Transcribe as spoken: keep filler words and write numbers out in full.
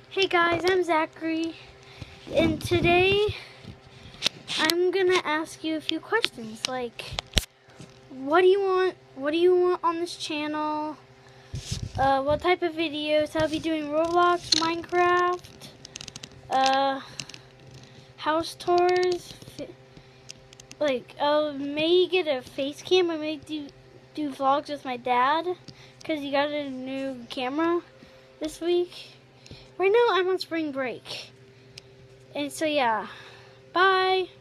Hey guys, I'm Zachary, and today I'm gonna ask you a few questions, like, what do you want, what do you want on this channel, uh, what type of videos, I'll be doing Roblox, Minecraft, uh, house tours, like, I may get a face cam, I may do, do vlogs with my dad, because he got a new camera this week. Right now, I'm on spring break. And so, yeah. Bye.